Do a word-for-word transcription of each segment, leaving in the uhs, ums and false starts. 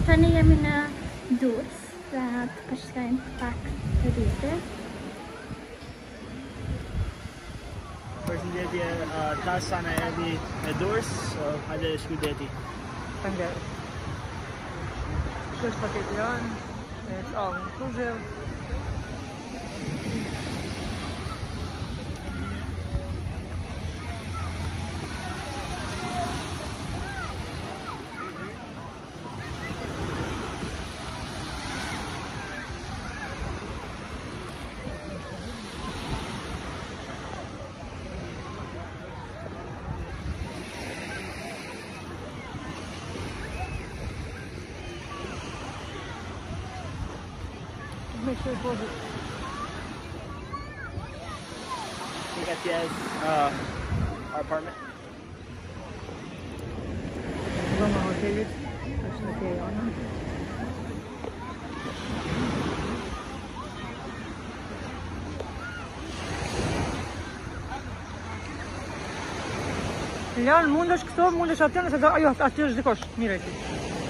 Tani jemi në Durrës, dhe të përshkojmë pak të ditë. Përshëndetje, Tasa në erdi në Durrës, hajde shku deti. Faleminderit. Kjo është paketi janë, it's all inclusive. Make sure it goes. We got the, uh, our apartment. Vamos ao hotelit, është në tje jona. Lilian, mundesh këto, mundesh aty, nëse do, ajo, aty është dikosh, mire ti.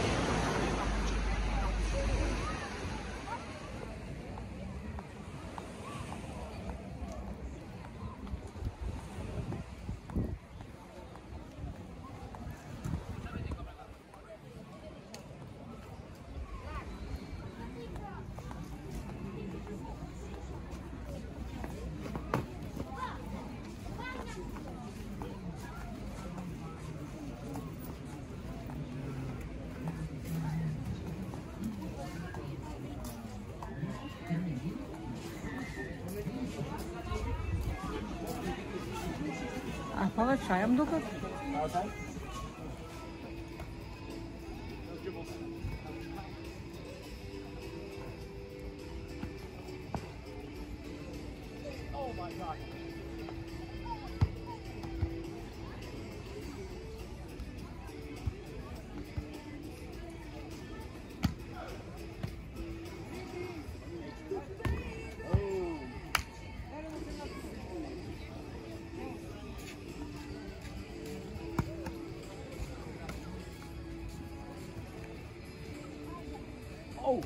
A pa vetë qaja më duket? Outside? Oh my God. Oh!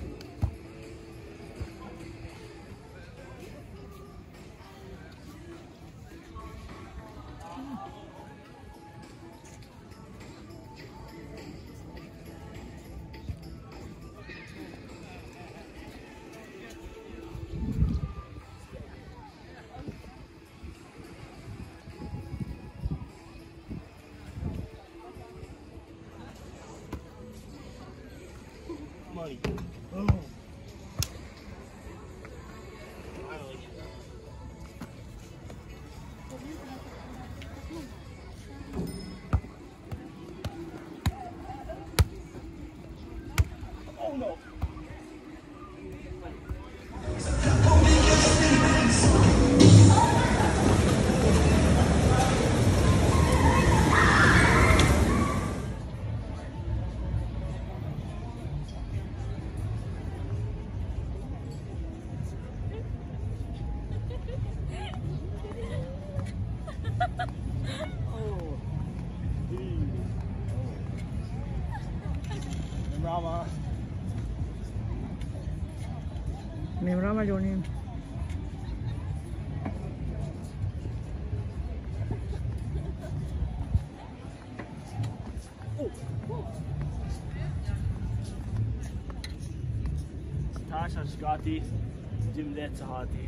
Money. Oh. Finally. Oh no. Rama. Me mrama Leonin. Tasha Shkati, Jimlet Sahati.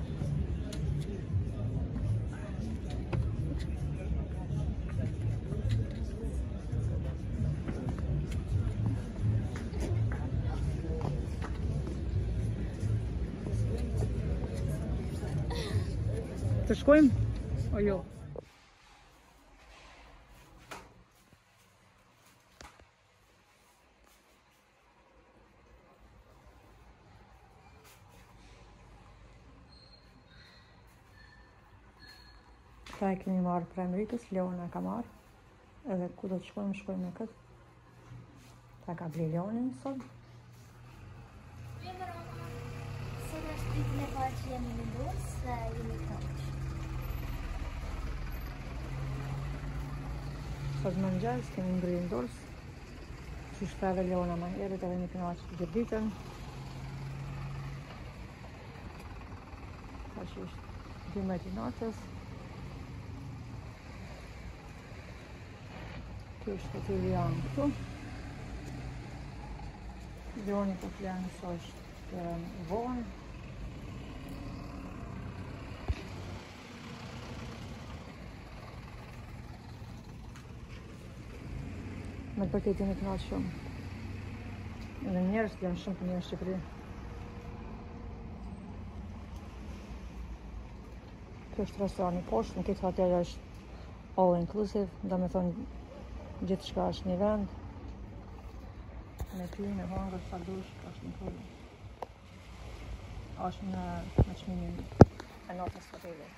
Të shkojmë? O jo? Këta e kemi marrë për Emritës, Leona ka marrë. Edhe ku do të shkojmë, shkojmë me këtë. Ta ka ble Leonin sot. Sot është ditën e parë që jemi në Durrës dhe jemi këtu. Sot më mëngjes kemi ngrirë në Durrës. Qysh theve Leona ma herët edhe një kënaqë gjithë ditën. Ka që është dymbajt i natës. Kjo është hotelli janë këtu. Leoni po flenë sa është vonë. Me të përtetin e kënaqë shumë. Edhe njerës të janë shumë të mirë në Shqipëri. Kjo është restorani poshtë, në këtë hotel është all inclusive, do me thonë gjithë shka është një vend. Me pi, me hangër, sa dush, është një kërë. është në në çmimin e natës hotelit.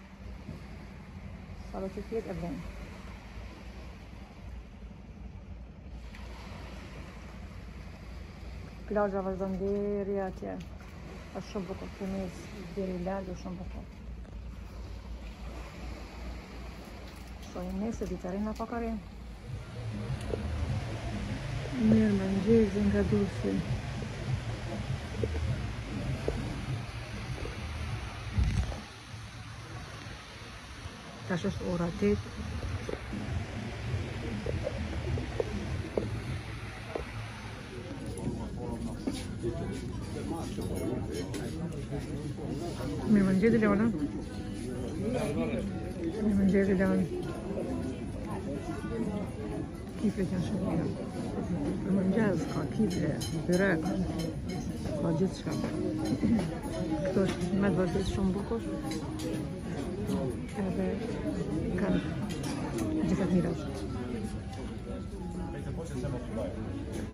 Sa do të tjetë e vlenë. Plazha vazhdon deri atje. Është shumë bukur, këmis deri larg është shumë bukur. Shojmë nesër ditarina pa karin. Mirë më ngjezi nga Durrësi. Tash është ora tetë. Mirë më ngjezi Leona. Mirë më ngjezi Leona. Kiflet janë shumë mira. Për më ngjez ka kifle, byrek, ka gjithë shka. Këto është me të vërtet shumë bukur. Edhe kanë gjithë të mirat.